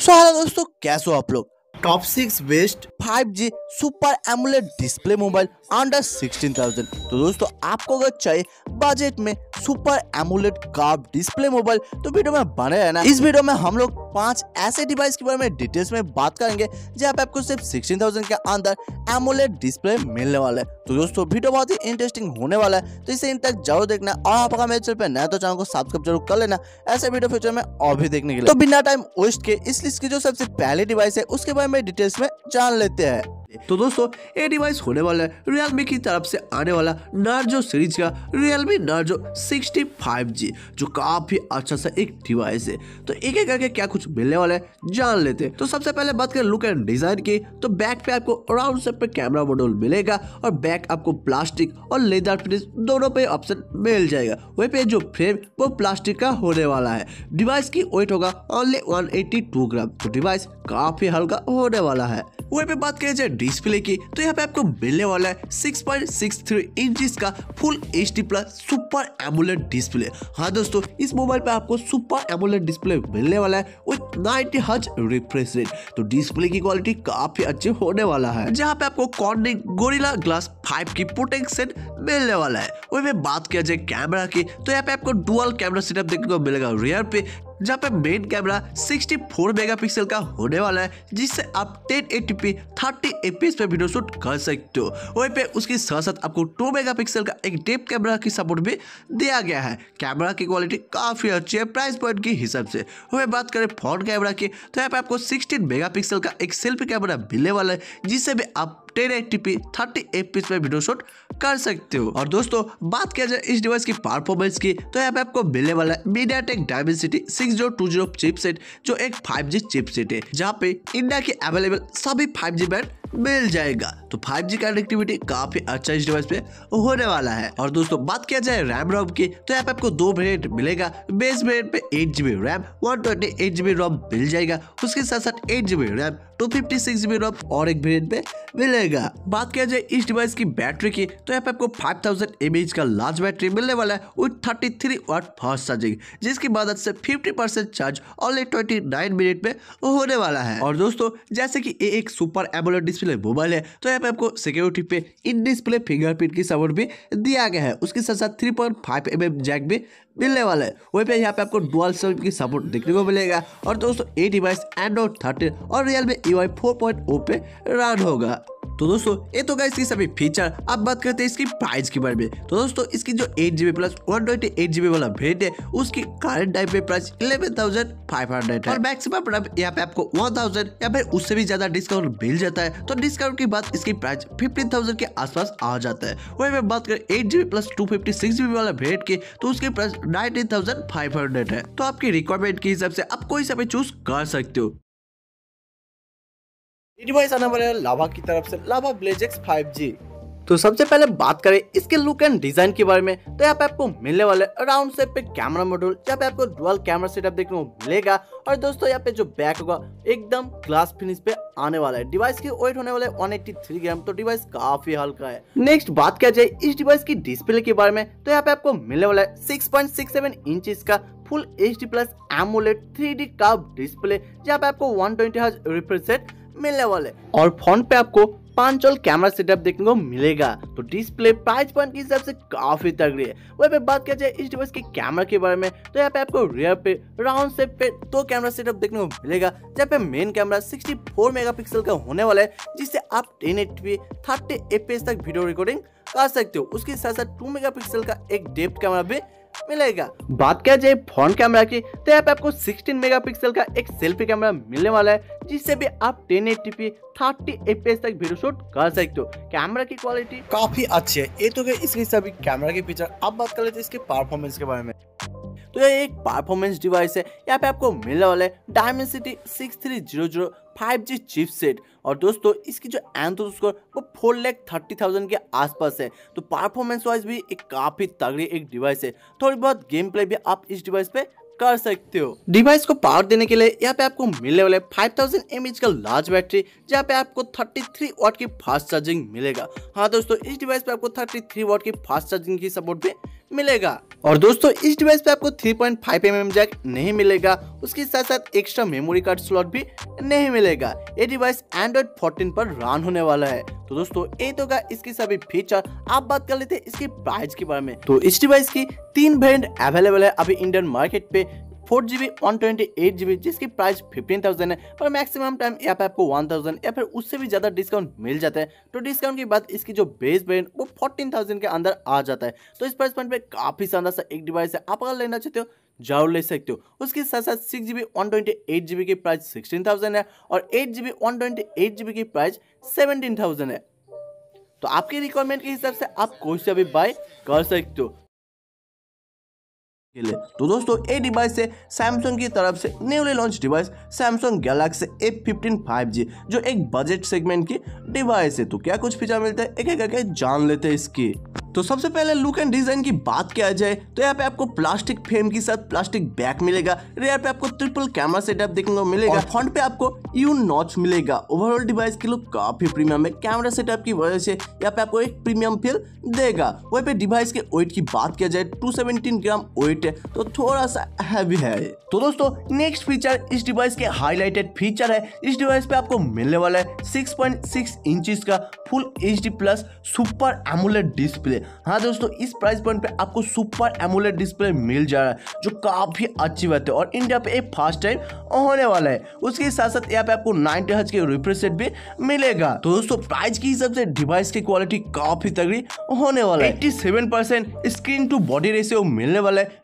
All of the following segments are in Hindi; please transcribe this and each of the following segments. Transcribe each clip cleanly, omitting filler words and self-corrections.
सो हेलो दोस्तों, कैसे हो आप लोग। Top 6 best 5G super AMOLED display mobile under 16,000। तो दोस्तों आपको अगर चाहिए बजट में super AMOLED curve display mobile तो वीडियो में बने रहना। इस वीडियो में हम लोग 5 ऐसे डिवाइस के बारे में डिटेल्स में बात करेंगे जहाँ पे आपको सिर्फ 16,000 के अंदर एमोलेड डिस्प्ले मिलने वाला है। तो दोस्तों वीडियो बहुत ही इंटरेस्टिंग होने वाला है, तो इसे इन तक जरूर देखना। और आप अगर मेरे चैनल पे नया तो चैनल को सब्सक्राइब जरूर कर लेना ऐसे वीडियो फ्यूचर में और भी देखने के लिए। तो बिना टाइम वेस्ट के इस लिस्ट की जो सबसे पहले डिवाइस है उसके बारे में डिटेल्स में जान लेते हैं। तो दोस्तों ये डिवाइस होने वाला है Realme की तरफ से आने वाला Narzo सीरीज का Realme Narzo 65G, जो काफी अच्छा सा एक डिवाइस है। तो एक एक करके क्या कुछ मिलने वाला है जान लेते हैं। तो सबसे पहले बात करें लुक एंड डिजाइन की, तो बैक पे आपको राउंड शेप पे कैमरा मॉड्यूल मिलेगा और बैक आपको प्लास्टिक और लेदर फिनिश दोनों पे ऑप्शन मिल जाएगा। वहीं पे जो फ्रेम वो प्लास्टिक का होने वाला है। डिवाइस की वेट होगा ओनली 182 ग्राम, तो डिवाइस काफी हल्का होने वाला है। वहीं पे बात करें जाए डिस्प्ले की, तो यहाँ पे आपको मिलने वाला है 6.63 इंचेस का full HD plus super AMOLED display. हाँ दोस्तों, इस मोबाइल पे आपको सुपर एमोलेड डिस्प्ले मिलने वाला है विथ 90 हर्ट्ज रिफ्रेश रेट। तो डिस्प्ले की क्वालिटी काफी अच्छी होने वाला है, जहाँ पे आपको कॉर्निंग गोरिल्ला ग्लास 5 की प्रोटेक्शन मिलने वाला है। वहीं पे बात किया जाए कैमरा की, तो यहाँ पे आपको डुअल कैमरा सेटअप देखने को मिलेगा रियर पे, जहाँ पे मेन कैमरा 64 मेगापिक्सल का होने वाला है, जिससे आप 1080p 30 fps पे वीडियो शूट कर सकते हो। वहीं पे उसके साथ साथ आपको 2 मेगापिक्सल का एक डेप्थ कैमरा की सपोर्ट भी दिया गया है। कैमरा की क्वालिटी काफी अच्छी है प्राइस पॉइंट के हिसाब से। वहीं बात करें फ्रंट कैमरा की, तो यहाँ पे आपको 16 मेगापिक्सल का एक सेल्फी कैमरा मिलने वाला है, जिससे भी आप 1080p 30 fps पे वीडियो शूट कर सकते हो। और दोस्तों बात किया जाए इस डिवाइस की परफॉर्मेंस की, तो यहाँ पे आपको मिलने वाला है MediaTek Dimensity 6020 चिपसेट, जो एक 5G चिपसेट है, जहाँ पे इंडिया के अवेलेबल सभी 5G बैंड मिल जाएगा। तो 5G कनेक्टिविटी काफी अच्छा इस डिवाइस पे होने वाला है। और दोस्तों बात किया जाए रैम रोम की, तो यहाँ पे आपको 2 वेरिएंट मिलेगा। बेस वेरिएंट पे 8GB रैम 128GB रोम मिल जाएगा, उसके साथ साथ 8GB रैम 256GB रोम और एक वेरिएंट पे मिलेगा। बात किया जाए इस डिवाइस की बैटरी की, तो यहाँ पे आपको 5000 mAh का लार्ज बैटरी मिलने वाला है विथ 33 वाट फास्ट चार्जिंग, जिसकी मदद से 50% चार्ज ओनली 29 मिनट में होने वाला है। और दोस्तों जैसे कि ये एक सुपर एमोलेड डिस्प्ले मोबाइल है, तो यहाँ पे आपको सिक्योरिटी पे इन डिस्प्ले फिंगरप्रिंट की सपोर्ट भी दिया गया है। उसके साथ साथ 3.5mm जैक भी मिलने वाला है। वहीं पे यहाँ पे आपको डुअल सिम की सपोर्ट देखने को मिलेगा। और दोस्तों ये डिवाइस Android 13 और Realme UI 4.0 पे रन होगा। तो दोस्तों ये तो गाइस इसकी सभी फीचर। अब बात करते हैं इसकी प्राइस के बारे में। तो दोस्तों इसकी जो 8GB प्लस 128GB वाला वेरिएंट है, उसकी करंट टाइम पे प्राइस 11,500 है और मैक्सिमम यहाँ पे आपको 1,000 या फिर उससे भी ज्यादा डिस्काउंट मिल जाता है। तो डिस्काउंट के बाद इसकी प्राइस 15,000 के आसपास आ जाता है। वही मैं बात करें 8GB प्लस 256GB वाला वेरिएंट की, तो उसकी प्राइस 19,500 है। तो आपकी रिक्वायरमेंट के हिसाब से आप कोई सा भी चूज कर सकते हो। ये डिवाइस आने वाला है लावा की तरफ से, लावा ब्लेज X 5G। तो सबसे पहले बात करें इसके लुक एंड डिजाइन के बारे में, तो यहाँ पे आपको मिलने वाले राउंड शेप पे कैमरा मॉड्यूल, जहाँ पे आपको डुअल कैमरा सेटअप देखने को मिलेगा। और दोस्तों यहाँ पे जो बैक होगा एकदम ग्लास फिनिश पे आने वाला है। डिवाइस की वेट होने वाला है 183 ग्राम, तो डिवाइस काफी हल्का है। नेक्स्ट बात किया जाए इस डिवाइस की डिस्प्ले के बारे में, तो यहाँ पे आपको मिलने वाला है 6.67 इंचेस का full HD plus AMOLED 3D curve display, जहाँ पे आपको 120 हर्ट्ज रिफ्रेश रेट मिलने वाले। और फ्रंट पे आपको 5 चोल कैमरा सेटअप देखने को मिलेगा। तो डिस्प्ले प्राइस पॉइंट के हिसाब से काफी तगड़ी है। वहीं पे बात किया जाए इस डिवाइस के कैमरा के बारे में, तो यहाँ पे आपको रियर पे राउंड शेप पे 2 कैमरा सेटअप देखने को मिलेगा, जहाँ पे मेन कैमरा 64 मेगापिक्सल का होने वाला है, जिससे आप 1080p 30 fps तक वीडियो रिकॉर्डिंग कर सकते हो। उसके साथ साथ 2 मेगापिक्सल का एक डेप्थ कैमरा भी मिलेगा। बात किया जाए फ्रंट कैमरा की, तो यहाँ पे आपको 16 मेगापिक्सल का एक सेल्फी कैमरा मिलने वाला है, जिससे भी आप 1080p 30 fps तक वीडियो शूट कर सकते हो। कैमरा की क्वालिटी काफी अच्छी है। ये तो इसके सभी कैमरा के फीचर। अब बात कर लेते हैं इसके परफॉर्मेंस के बारे में। तो ये एक परफॉर्मेंस डिवाइस है। यहाँ पे आपको मिलने वाला है Dimensity 6300 5G चिपसेट। और दोस्तों इसकी जो एंथुसियास्ट स्कोर वो 4,30,000 के आसपास है। तो परफॉर्मेंस वाइज भी एक काफी तगड़ी एक डिवाइस है। थोड़ी बहुत गेम प्ले भी आप इस डिवाइस पे कर सकते हो। डिवाइस को पावर देने के लिए यहाँ पे आपको मिलने वाले 5000 mAh का लार्ज बैटरी, जहाँ पे आपको 33 वाट की फास्ट चार्जिंग मिलेगा। हाँ दोस्तों इस डिवाइस पे आपको 33 वाट की फास्ट चार्जिंग की सपोर्ट भी मिलेगा। और दोस्तों इस डिवाइस पे आपको 3.5mm जैक नहीं मिलेगा, उसके साथ साथ एक्स्ट्रा मेमोरी कार्ड स्लॉट भी नहीं मिलेगा। ये डिवाइस एंड्रॉइड 14 पर रन होने वाला है। तो दोस्तों ये तो का इसकी सभी फीचर। आप बात कर लेते हैं इसकी प्राइस के बारे में। तो इस डिवाइस की 3 वेरिएंट अवेलेबल है अभी इंडियन मार्केट पे। 4GB 128GB जिसकी प्राइस 15,000 है, पर मैक्सिमम टाइम यहाँ पे आपको 1,000 या फिर उससे भी ज्यादा डिस्काउंट मिल जाता है। तो डिस्काउंट की बात इसकी जो बेस वेरिएंट वो 14,000 के अंदर आ जाता है। तो इस प्राइस पॉइंट पे काफी शानदार सा एक डिवाइस है, आप अगर लेना चाहते हो जरूर ले सकते हो। उसके साथ साथ 6GB 128GB की प्राइस 16,000 है और 8GB 128GB की प्राइस 17,000 है। तो आपके रिक्वायरमेंट के हिसाब से आप कोई सा भी बाय कर सकते हो। तो दोस्तों ये डिवाइस है सैमसंग की तरफ से newly launch device Samsung Galaxy A15 5G, जो एक बजट सेगमेंट की डिवाइस है। तो क्या कुछ फीचर मिलता है एक एक करके जान लेते हैं इसकी। तो सबसे पहले लुक एंड डिजाइन की बात किया जाए तो यहाँ पे आपको प्लास्टिक फ्रेम के साथ प्लास्टिक बैक मिलेगा। रेयर पे आपको ट्रिपल कैमरा सेटअप देखने को मिलेगा। फ्रंट पे आपको यू नॉच मिलेगा। ओवरऑल डिवाइस की लुक काफी प्रीमियम है। कैमरा सेटअप की वजह से यहाँ पे आपको एक प्रीमियम फील देगा। वहीं पे डिवाइस के वेट की बात किया जाए 217 ग्राम वेट है, तो थोड़ा सा हैवी है। तो दोस्तों नेक्स्ट फीचर इस डिवाइस के हाईलाइटेड फीचर है। इस डिवाइस पे आपको मिलने वाला है 6.6 इंचेस का full HD plus super AMOLED display. हाँ दोस्तों इस प्राइस पॉइंट पे आपको सुपर एमोलेड डिस्प्ले मिल जा रहा है, जो काफी अच्छी बात है और इंडिया पे एक फर्स्ट टाइम होने वाला है। उसके साथ साथ यहाँ पे आपको 90 हर्ट्ज के रिफ्रेश रेट भी मिलेगा। तो दोस्तों प्राइस के हिसाब से डिवाइस की क्वालिटी काफी तगड़ी होने वाला है। 87% स्क्रीन टू बॉडी रेशियो मिलने वाला है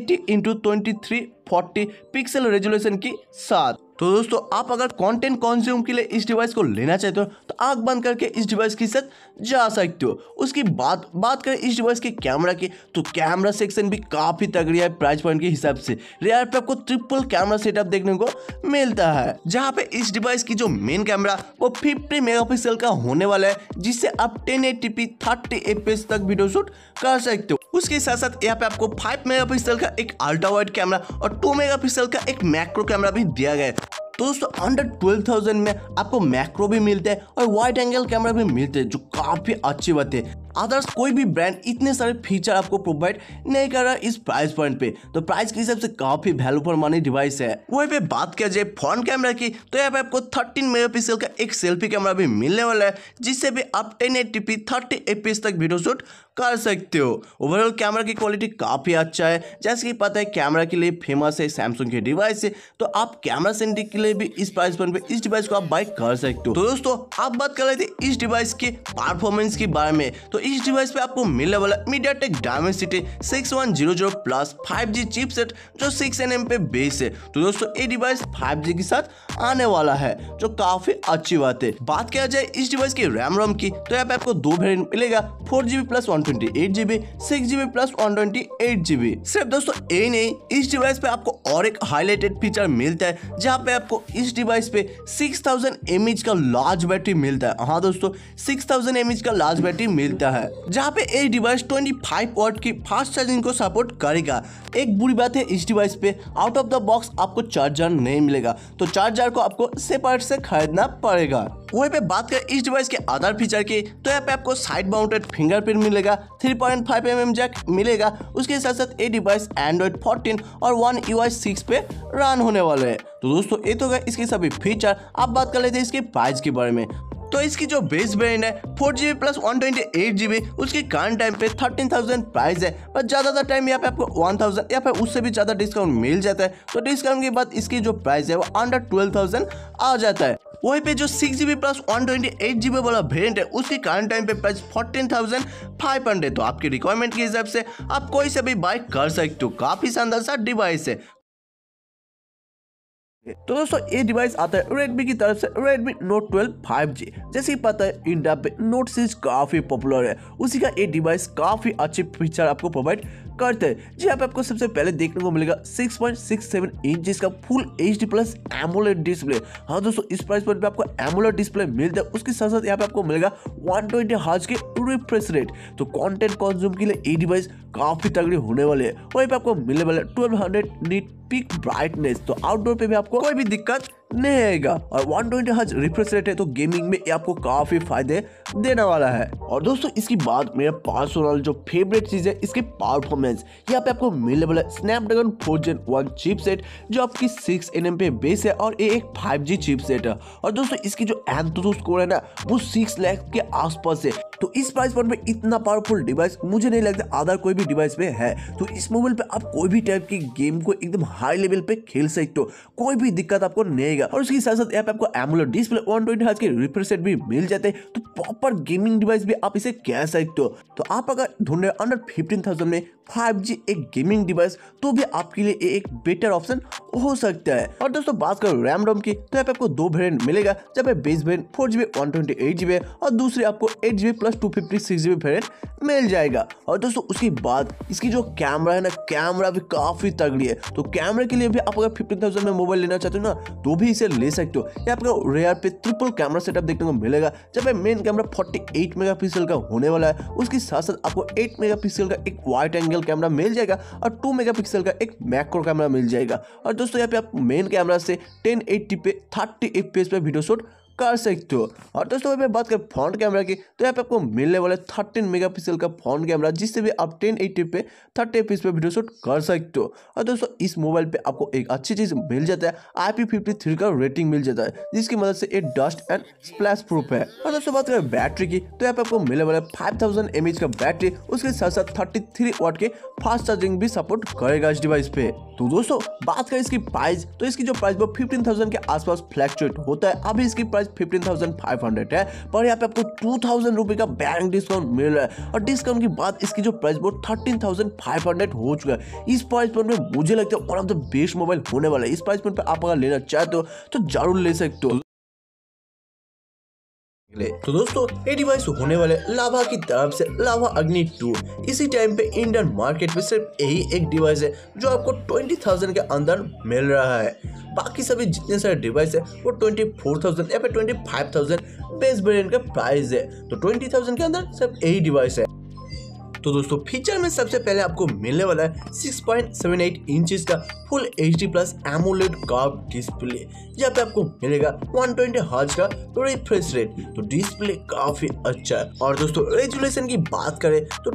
1080x2340 पिक्सल रेजोल्यूशन के साथ। तो दोस्तों आप अगर कंटेंट कंज्यूम के लिए इस डिवाइस को लेना चाहते हो तो आंख बंद करके इस डिवाइस के साथ जा सकते हो। उसकी बात करें इस डिवाइस के कैमरा की, तो कैमरा सेक्शन भी काफी तगड़ी है प्राइस पॉइंट के हिसाब से। रेयर पे आपको ट्रिपल कैमरा सेटअप देखने को मिलता है, जहां पे इस डिवाइस की जो मेन कैमरा वो 50 मेगापिक्सल का होने वाला है, जिससे आप 1080p 30 fps तक वीडियो शूट कर सकते हो। उसके साथ साथ यहाँ पे आपको 5 मेगापिक्सल का एक अल्ट्रा वाइड कैमरा और 2 मेगापिक्सल का एक मैक्रो कैमरा भी दिया गया है। तो दोस्तों अंडर 12,000 में आपको मैक्रो भी मिलते हैं और वाइड एंगल कैमरा भी मिलते हैं, जो काफी अच्छी बात है। अदर्स कोई भी ब्रांड इतने सारे फीचर आपको प्रोवाइड नहीं कर रहा इस प्राइस पॉइंट पे। तो प्राइस के हिसाब से काफी वैल्यू फॉर मनी डिवाइस है। वहीं पे बात किया जाए फ्रंट कैमरा की, तो यहाँ पे आपको 13 मेगापिक्सल का एक सेल्फी कैमरा भी मिलने वाला है, जिससे भी आप 1080p 30 fps तक वीडियो शूट कर सकते हो। ओवरऑल कैमरा की क्वालिटी काफी अच्छा है। जैसे कि पता है कैमरा के लिए फेमस है सैमसंग के डिवाइस है, तो आप कैमरा सेंट्रिक के लिए भी इस प्राइस पॉइंट पे इस डिवाइस को आप बाय कर सकते हो। तो दोस्तों आप बात कर रहे थे इस डिवाइस के परफॉर्मेंस के बारे में, तो इस डिवाइस पे आपको मिलने वाला MediaTek Dimensity 6100 plus 5G chipset, जो 6nm पे बेस है। तो दोस्तों ये डिवाइस 5G के साथ आने वाला है, जो काफी अच्छी बात है। बात किया जाए इस डिवाइस की रैम रोम की, तो यहाँ पे आपको 2 वेरिएंट मिलेगा, 4GB plus 128GB, 6GB plus 128GB। सिर्फ दोस्तों ये नहीं, इस डिवाइस पे आपको और एक हाईलाइटेड फीचर मिलता है, जहाँ पे आपको इस डिवाइस पे 6000 mAh का लार्ज बैटरी मिलता है। हाँ दोस्तों 6000 mAh का लार्ज बैटरी मिलता है, जहाँ पे ये डिवाइस 25 वॉट की फास्ट चार्जिंग को सपोर्ट करेगा। एक बुरी बात है इस डिवाइस पे आउट ऑफ द बॉक्स आपको चार्जर नहीं मिलेगा, तो चार्जर को आपको सेपरेट से खरीदना पड़ेगा। वहीं पे बात करें इस डिवाइस के अदर फीचर की, तो यहाँ पे आपको साइड माउंटेड फिंगरप्रिंट मिलेगा, 3.5mm जैक मिलेगा। उसके साथ साथ ये डिवाइस Android 14 और One UI 6 पे रन होने वाले है। तो दोस्तों ये तो गए इसके सभी फीचर। आप बात कर लेते हैं इसके प्राइस के बारे में। तो इसकी जो बेस वेरिएंट है 4GB प्लस 128GB, उसकी करंट टाइम पे 13,000 प्राइस है, पर ज्यादातर टाइम यहाँ पे आपको 1,000 या फिर उससे भी ज्यादा डिस्काउंट मिल जाता है। तो डिस्काउंट के बाद इसकी जो प्राइस है वो अंडर 12,000 आ जाता है। वहीं पे जो 6GB प्लस 128GB वाला वेरिएंट है, उसकी करंट टाइम पे प्राइस 14,500। तो आपकी रिक्वायरमेंट के हिसाब से आप कोई से भी बाय कर सकते हो। काफी शानदार सा डिवाइस है। तो दोस्तों ये डिवाइस आता है Redmi की तरफ से Redmi Note 12 5G। जैसे ही पता है इंडिया पे Note सीरीज काफी पॉपुलर है, उसी का ये डिवाइस काफी अच्छे फीचर आपको प्रोवाइड करते हैं। जी यहाँ पे आपको सबसे पहले देखने को मिलेगा 6.67 इंच का full HD plus AMOLED display. हाँ दोस्तों इस प्राइस पॉइंट पे आपको एमोलेड डिस्प्ले मिलता है। उसके साथ साथ यहाँ पे आपको मिलेगा 120 हर्ट्ज के रिफ्रेश रेट। तो कंटेंट कंज्यूम के लिए ये डिवाइस काफी तगड़ी होने वाले है। वहीं पे आपको मिलने वाला 1200 नीट पीक ब्राइटनेस। तो आउटडोर पे भी आपको कोई भी दिक्कत नहीं आएगा। और 120 हर्ट्ज रिफ्रेश रेट है, तो गेमिंग में ये आपको काफी फायदे देने वाला है। और दोस्तों इसकी बात मेरा पर्सनल जो फेवरेट चीज है इसकी परफॉर्मेंस, यहाँ पे आपको मिलने वाला स्नैपड्रैगन 4 Gen 1 चिपसेट जो आपकी 6nm पे बेस है और ये एक 5G चिपसेट है। और दोस्तों इसकी जो एंथुथु स्कोर है ना वो 6 लाख के आसपास है। तो इस प्राइस पॉइंट में इतना पावरफुल डिवाइस मुझे नहीं लगता अदर कोई भी डिवाइस में है। तो इस मोबाइल पे आप कोई भी टाइप की गेम को एकदम हाई लेवल पे खेल सकते हो, कोई भी दिक्कत आपको नहीं आएगा। और उसके साथ साथ यहाँ पे आपको एमोलेड डिस्प्ले 120 हर्ट्ज के रिफ्रेश रेट भी मिल जाते हैं, तो प्रॉपर गेमिंग डिवाइस भी आप इसे कह सकते हो। तो आप अगर ढूंढ रहे अंडर 15,000 में 5G एक गेमिंग डिवाइस तो भी आपके लिए एक बेटर ऑप्शन हो सकता है। और दोस्तों बात करो रैम रोम की, तो यहाँ पे आपको दो वेरिएंट मिलेगा, जब पे बेस वेरिएंट 4GB 128GB और दूसरे आपको 8GB प्लस 256GB वेरिएंट मिल जाएगा। और दोस्तों उसके बाद इसकी जो कैमरा है ना, कैमरा भी काफी तगड़ी है। तो कैमरा के लिए भी आप अगर 15,000 में मोबाइल लेना चाहते हो ना तो भी इसे ले सकते हो। यहाँ आपको रेयर पे ट्रिपल कैमरा सेटअप देखने को मिलेगा, जब मेन कैमरा 48 मेगापिक्सल का होने वाला है। उसके साथ साथ आपको 8 मेगापिक्सल का एक वाइड एंगल कैमरा मिल जाएगा और 2 मेगापिक्सल का एक मैक्रो कैमरा मिल जाएगा। और दोस्तों यहाँ पे आप मेन कैमरा से 1080 पे 30 FPS पे वीडियो शूट कर सकते हो। और दोस्तों अगर बात करें फ्रंट कैमरा की, तो यहाँ पे आपको मिलने वाला 13 मेगापिक्सल का फ्रंट कैमरा, जिससे भी आप 1080 पे 30 FPS पे वीडियो शूट कर सकते हो। और दोस्तों इस मोबाइल पे आपको एक अच्छी चीज मिल जाता है, IP53 का रेटिंग मिल जाता है, जिसकी मदद से ये डस्ट एंड स्प्लैश प्रूफ है। और दोस्तों बात करें बैटरी की, तो यहाँ पे आपको मिलने वाला 5000 mAh का बैटरी, उसके साथ साथ 33 वाट के फास्ट चार्जिंग भी सपोर्ट करेगा इस डिवाइस पे। तो दोस्तों बात करें इसकी प्राइस, तो इसकी जो प्राइस वो 15,000 के आसपास फ्लैक्चुएट होता है। अभी इसकी प्राइस 15,500 है, पर यहाँ पे आपको 2,000 रुपए का बैंक डिस्काउंट मिल रहा है। और डिस्काउंट के बाद इसकी जो प्राइस वो 13,500 हो चुका है। इस प्राइस पॉइंट में मुझे लगता है one of the best mobile होने वाला है। इस प्राइस पॉइंट पे आप अगर लेना चाहते हो तो जरूर ले सकते हो। तो दोस्तों ये डिवाइस होने वाले लावा की तरफ से लावा अग्नि 2। इसी टाइम पे इंडियन मार्केट में सिर्फ यही एक डिवाइस है जो आपको 20,000 के अंदर मिल रहा है। बाकी सभी जितने सारे डिवाइस है वो 24,000 या फिर 25,000 बेस वेरिएंट का प्राइस है। तो 20,000 के अंदर सिर्फ यही डिवाइस है। तो दोस्तों फीचर में सबसे पहले आपको मिलने वाला है 6.78 इंचेस का full HD plus AMOLED curve display. यहाँ पे आपको मिलेगा 120 हर्ट्ज का रिफ्रेश रेट, तो डिस्प्ले काफी अच्छा है। और दोस्तों रेजोल्यूशन की बात करें तो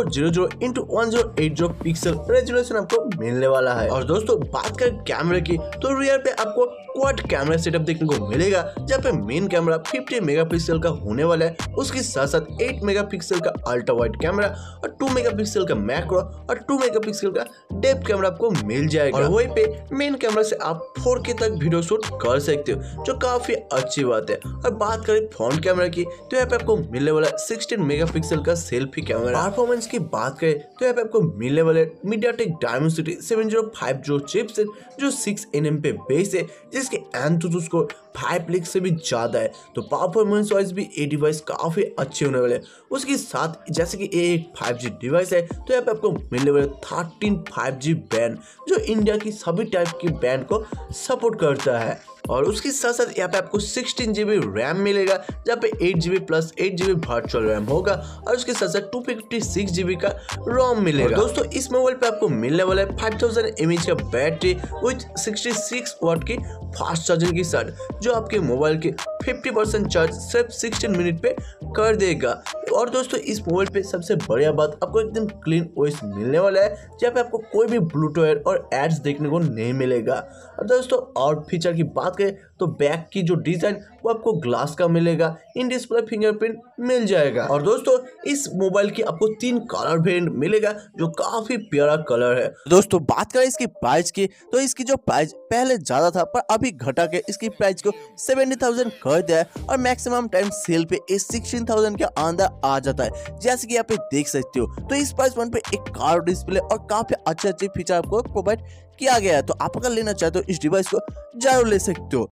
2400x1080 पिक्सल रेजोल्यूशन आपको मिलने वाला है। और दोस्तों बात करें कैमरे की, तो रियर पे आपको क्वाड कैमरा सेटअप देखने को मिलेगा, जहाँ पे मेन कैमरा 50 मेगापिक्सल का होने वाला है। उसके साथ साथ 8 मेगापिक्सल का अल्ट्रा वाइड कैमरा और 2 मेगापिक्सल का मैक्रो और 2 मेगापिक्सल का डेप्थ कैमरा आपको मिल जाएगा। और वहीं पे मेन कैमरा से आप 4K तक वीडियो शूट कर सकते हो, जो काफी अच्छी बात है। और बात करें फ्रंट कैमरा की, तो यहाँ पे आपको मिलने वाला 16 मेगापिक्सल का सेल्फी कैमरा। परफॉर्मेंस की बात करें तो यहाँ पे आपको मिलने वाले मीडियाटेक डायमेंसिटी 7050 चिपसेट जो 6nm पे बेस है, जिसके एंथुथु स्कोर 5 लाख से भी ज्यादा है। तो परफॉर्मेंस वाइज भी ये डिवाइस काफी अच्छे होने वाले। उसके साथ जैसे कि ये एक 5G डिवाइस है, तो यहाँ पे आपको मिलने वाले 13 5G बैंड जो इंडिया की सभी टाइप की बैंड को सपोर्ट करता है। और उसके साथ साथ यहाँ पे आपको 16GB रैम मिलेगा, जहाँ पे 8GB plus 8GB virtual RAM होगा। और उसके साथ साथ 256GB का रोम मिलेगा। दोस्तों इस मोबाइल पे आपको मिलने वाला है 5000 mAh का बैटरी विथ 66 वाट की फास्ट चार्जिंग के साथ, जो आपके मोबाइल के 50% चार्ज सिर्फ 16 मिनट पे कर देगा। और दोस्तों इस मोबाइल पे सबसे बढ़िया बात आपको एकदम क्लीन ओएस मिलने वाला है, जहाँ पे आपको कोई भी ब्लूटूथ और एड्स देखने को नहीं मिलेगा। और दोस्तों और फीचर की बात करें तो बैक की जो डिजाइन वो आपको ग्लास का मिलेगा, इन डिस्प्ले फिंगरप्रिंट मिल जाएगा। और दोस्तों इस मोबाइल की आपको 3 कलर वेरिएंट मिलेगा, जो काफी प्यारा कलर है। दोस्तों बात करें इसकी प्राइस की, तो इसकी जो प्राइस पहले ज्यादा था पर अभी घटा के इसकी प्राइस को 70,000 कर दिया है। और मैक्सिमम टाइम सेल पे इस 16,000 के अंदर आ जाता है, जैसे कि आप देख सकते हो। तो इस प्राइस पॉइंट पे एक कार डिस्प्ले और काफी अच्छे फीचर आपको प्रोवाइड किया गया है। तो आप अगर लेना चाहते हो इस डिवाइस को जरूर ले सकते हो।